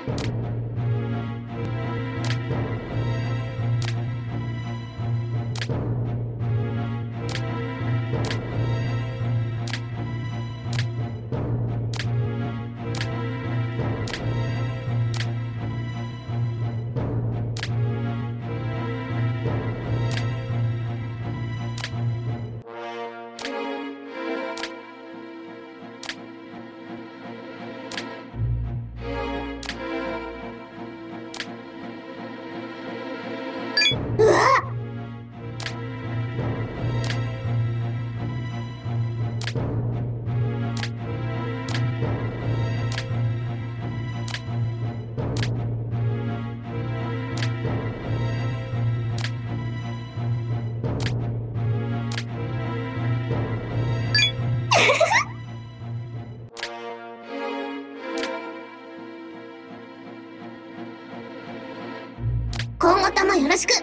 今後ともよろしく。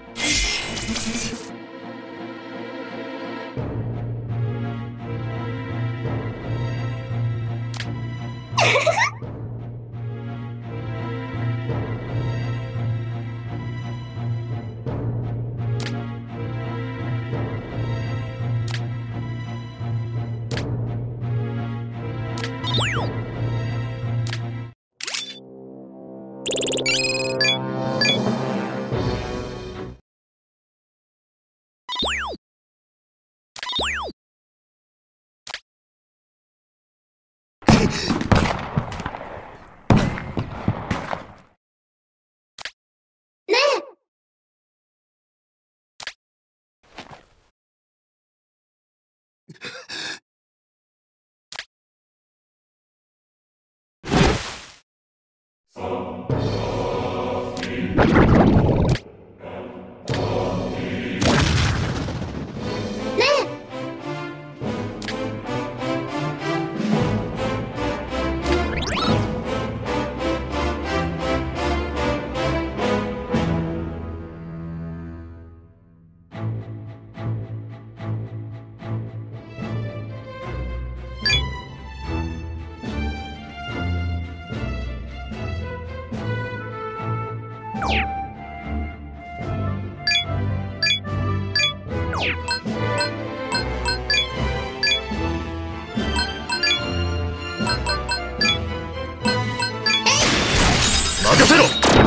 任せろ。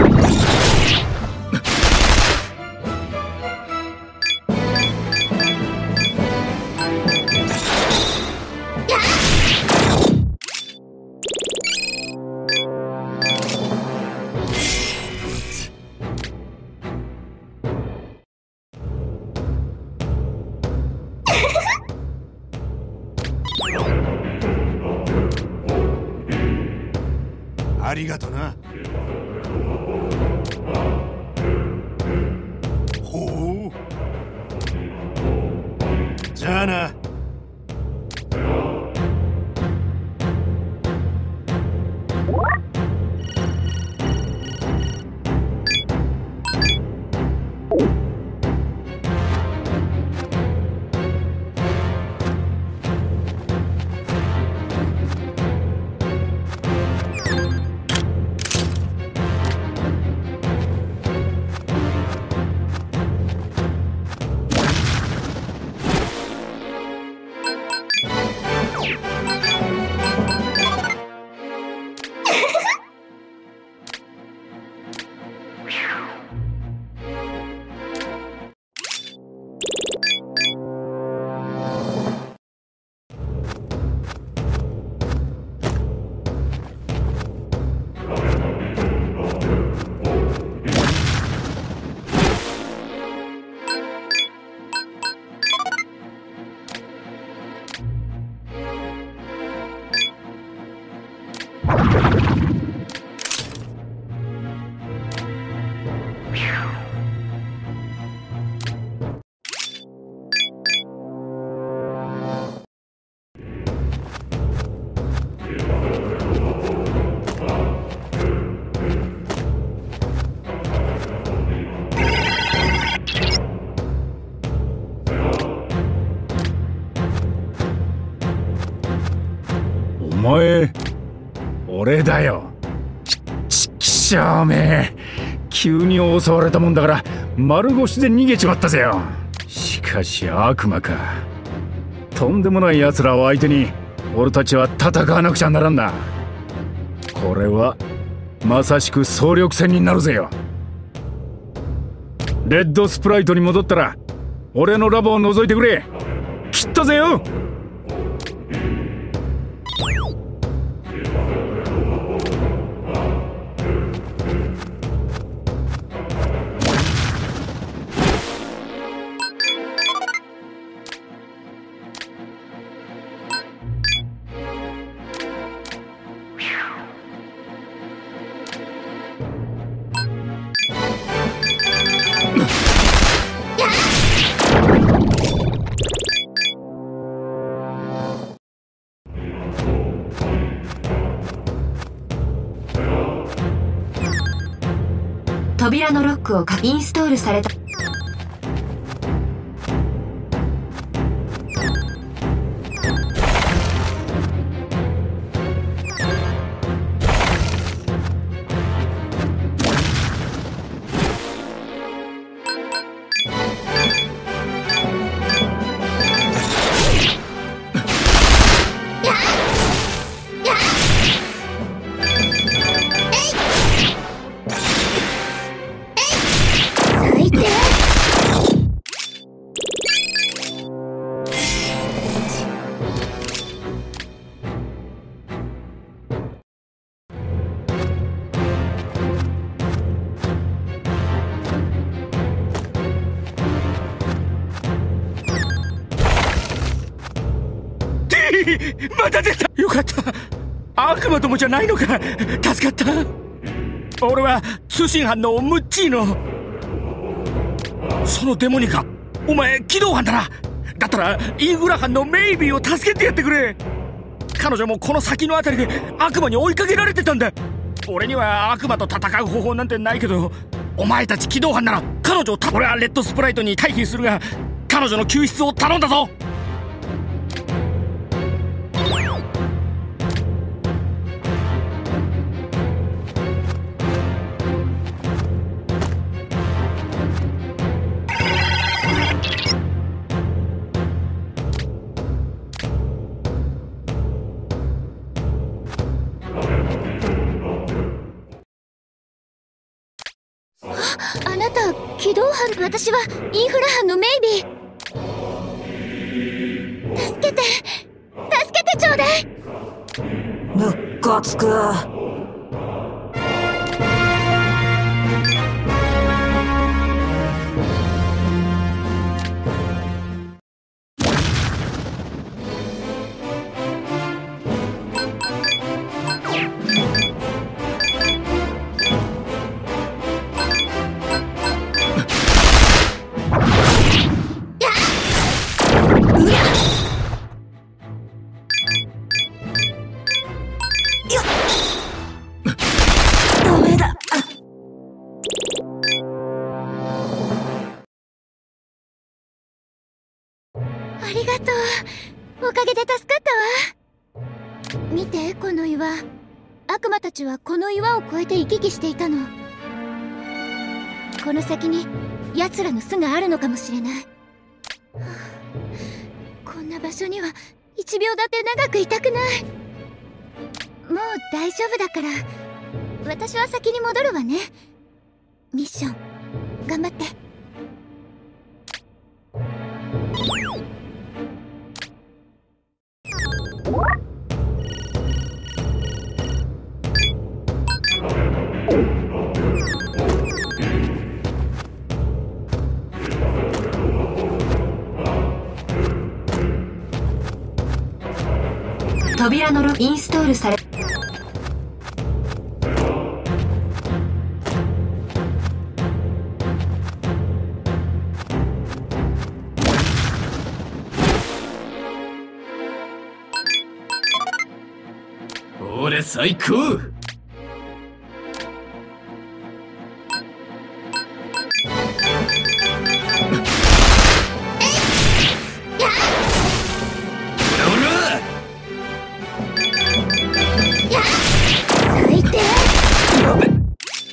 ありがとな。ほう。じゃあな。 お前、俺だよ。 しゃおめえ、急に襲われたもんだから丸腰で逃げちまったぜよ。しかし悪魔か。とんでもない奴らを相手に俺たちは戦わなくちゃならんな。これはまさしく総力戦になるぜよ。レッドスプライトに戻ったら俺のラボを覗いてくれ。切ったぜよ。 扉のロックをインストールされた。 また出た。よかった。悪魔どもじゃないのか。助かった。俺は通信班のムッチーノ。そのデモニカ、お前機動班だな。だったらインフラ班のメイビーを助けてやってくれ。彼女もこの先のあたりで悪魔に追いかけられてたんだ。俺には悪魔と戦う方法なんてないけど、お前たち機動班なら彼女を俺はレッドスプライトに退避するが、彼女の救出を頼んだぞ。 あなた機動班。私はインフラ班のメイビー。助けてちょうだい。 むっかつく。 ありがとう。おかげで助かったわ。見て、この岩。悪魔たちはこの岩を越えて行き来していたの。この先に奴らの巣があるのかもしれない。こんな場所には1秒だって長くいたくない。もう大丈夫だから私は先に戻るわね。ミッション頑張って。 扉のロックインストールされ。 俺最高。 最低。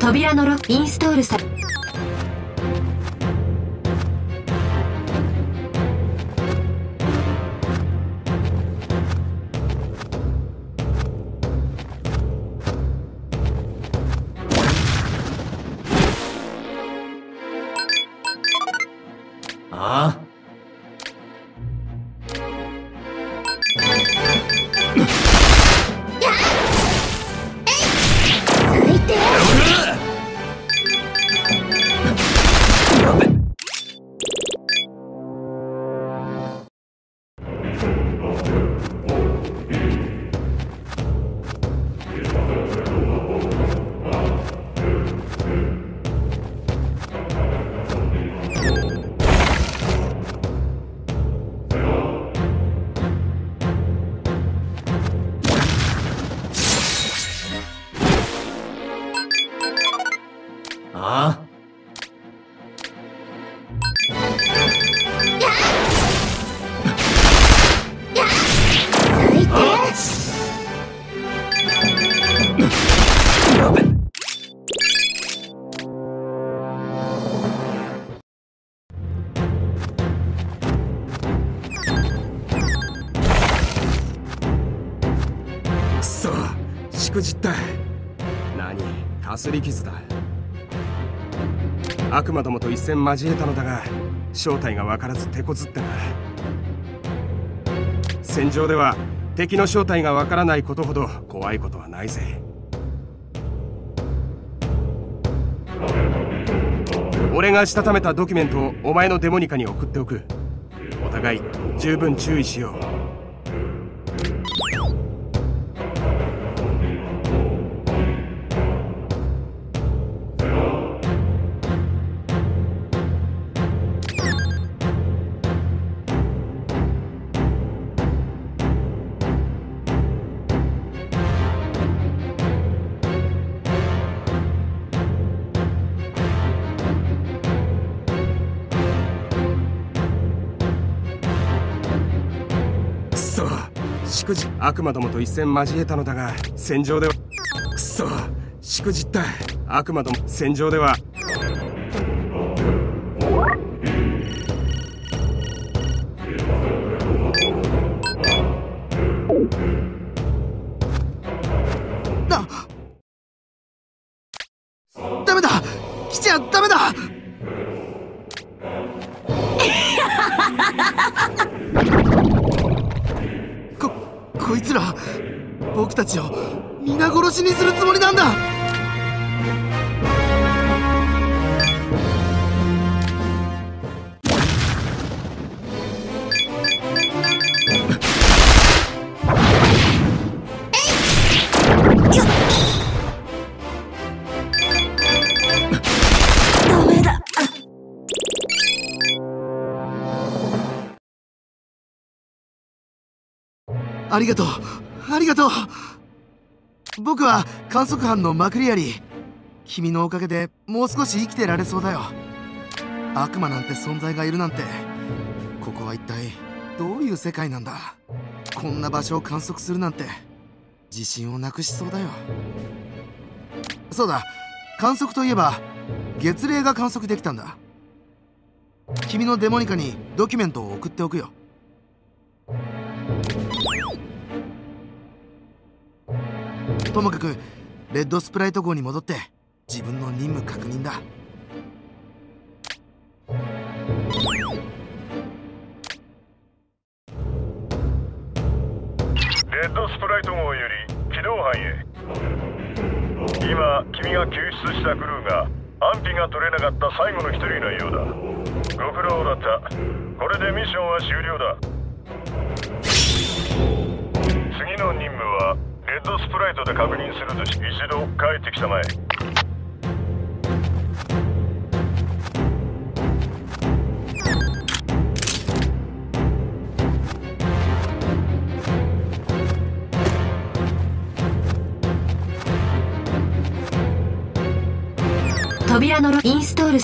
扉のロックインストールされ。 ああ、 最低。 やべ。ああ、 最低。 やべ。 くそ、しくじった。何、かすり傷だ。悪魔どもと一戦交えたのだが、正体が分からず手こずってな。戦場では敵の正体が分からないことほど怖いことはないぜ。俺がしたためたドキュメントをお前のデモニカに送っておく。お互い十分注意しよう。しくじ悪魔どもと一戦交えたのだが、戦場ではくそ、しくじった。悪魔ども戦場ではダメだ、来ちゃダメだ。こいつら僕たちを皆殺しにするつもりなんだ。 ダメだ。 ありがとう、ありがとう。僕は観測班のマクリアリー。君のおかげでもう少し生きてられそうだよ。悪魔なんて存在がいるなんて、ここは一体どういう世界なんだ。こんな場所を観測するなんて自信をなくしそうだよ。そうだ、観測といえば月齢が観測できたんだ。君のデモニカにドキュメントを送っておくよ。ともかくレッドスプライト号に戻って自分の任務確認だ。 レッドスプライト号より機動班へ。今君が救出したクルーが安否が取れなかった最後の一人のようだ。ご苦労だった。これでミッションは終了だ。次の任務はレッドスプライトで確認するとし、一度帰ってきたまえ。 扉のインストール。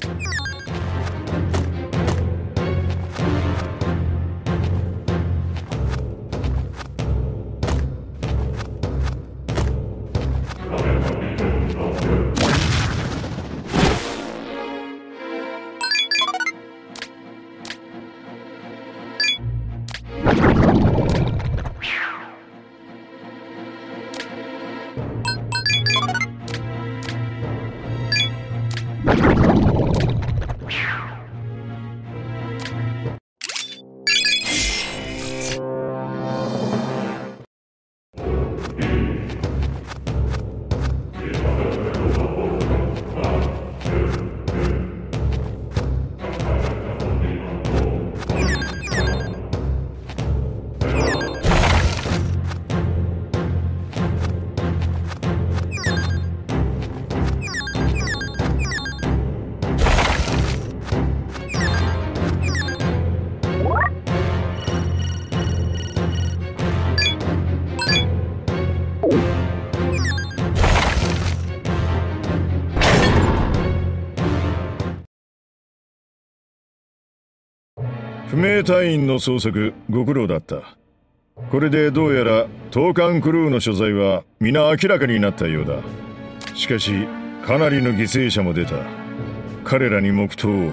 不明隊員の捜索ご苦労だった。これでどうやら投函クルーの所在は皆明らかになったようだ。しかしかなりの犠牲者も出た。彼らに黙祷を。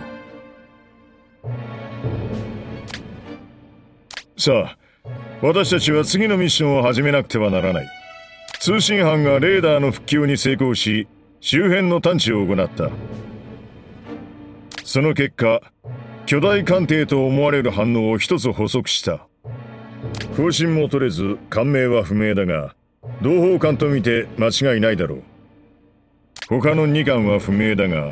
さあ、私たちは次のミッションを始めなくてはならない。通信班がレーダーの復旧に成功し、周辺の探知を行った。その結果、巨大艦艇と思われる反応を一つ捕捉した。交信も取れず艦名は不明だが、同胞艦とみて間違いないだろう。他の2艦は不明だが、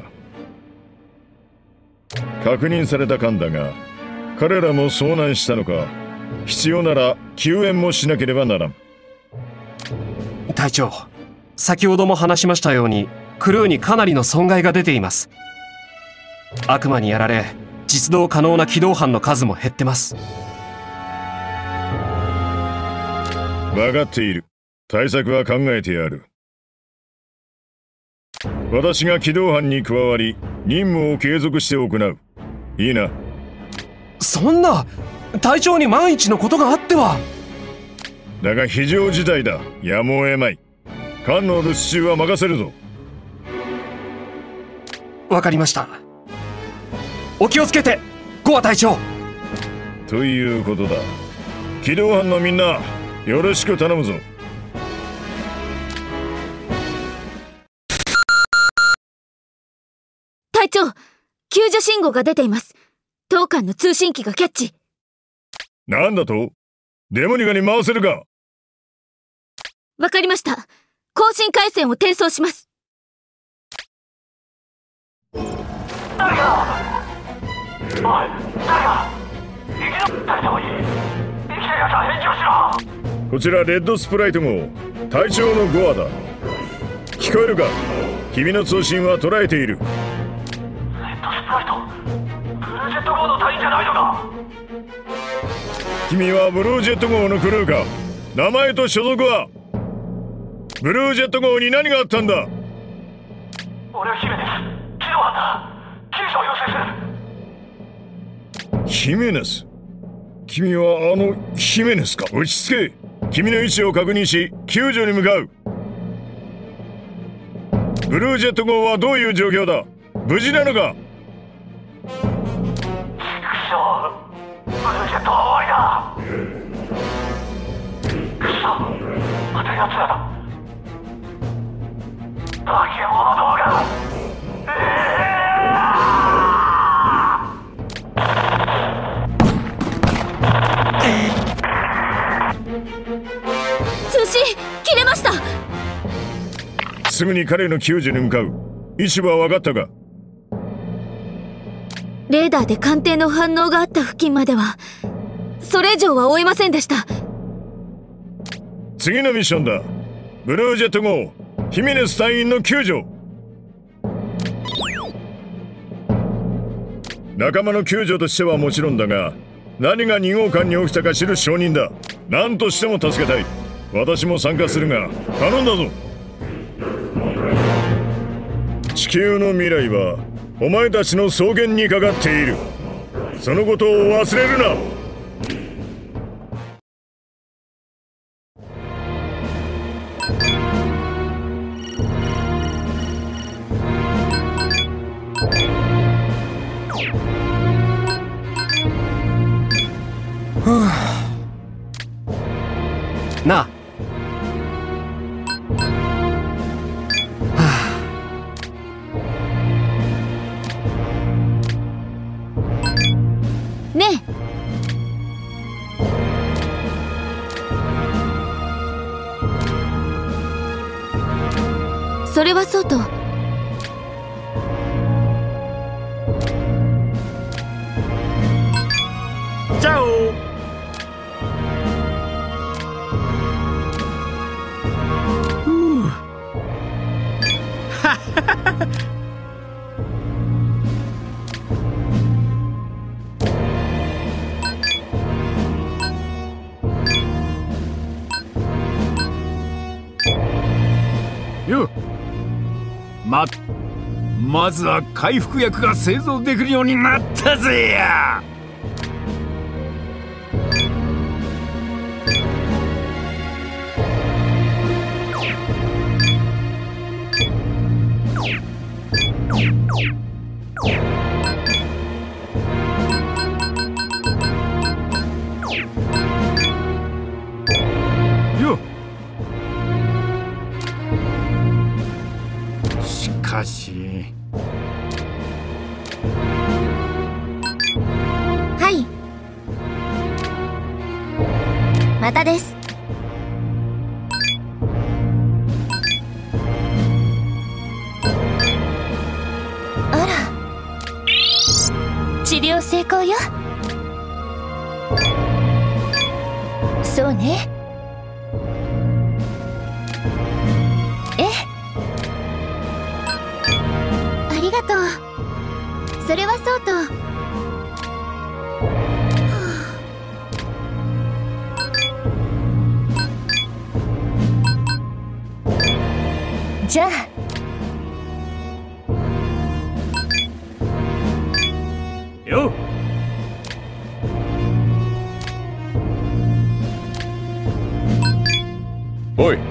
確認された艦だが、彼らも遭難したのか。必要なら救援もしなければならん。 隊長、先ほども話しましたようにクルーにかなりの損害が出ています。悪魔にやられ実動可能な機動班の数も減ってます。 分かっている。対策は考えてやる。私が機動班に加わり任務を継続して行う。いいな。 そんな、隊長に万一のことがあっては。 だが非常事態だ。やむを得まい。艦の留守中は任せるぞ。 わかりました。お気をつけて、ゴア隊長。 ということだ。機動班のみんな、よろしく頼むぞ。 隊長、救助信号が出ています。当艦の通信機がキャッチ。 なんだと？デモニカに回せるか？ わかりました。交信回線を転送します。 誰か！おい、誰か！生き残った人いい。生きてるやつは返事をしろ。 こちらレッドスプライト号、隊長のゴアだ。聞こえるか？君の通信は捉えている。 レッドスプライト、ブルージェット号の隊員じゃないのか？ 君はブルージェット号のクルーか？名前と所属は？ブルージェット号に何があったんだ？ 俺はヒメネス、機動班だ。救助を要請する。 ヒメネス？君はあのヒメネスか？落ち着け。君の位置を確認し救助に向かう。ブルージェット号はどういう状況だ？無事なのか？ ブルージェットは終わりだ。くそ、また奴らだ。化け物どもが。 通信切れました。 すぐに彼の救助に向かう。位置は分かったか？ レーダーで艦艇の反応があった付近までは、それ以上は追えませんでした。 次のミッションだ。ブルージェット号、ヒメネス隊員の救助。仲間の救助としてはもちろんだが、何が2号艦に起きたか知る証人だ。何としても助けたい。私も参加するが頼んだぞ。地球の未来はお前たちの草原にかかっている。そのことを忘れるな。 なあ。 ねえ。それはそうと。 チャオ。 よまずは回復薬が製造できるようになったぜや。よしかしはいまたです。あら治療成功よ。そうね。ありがとう。それはそうと。じゃあよおい。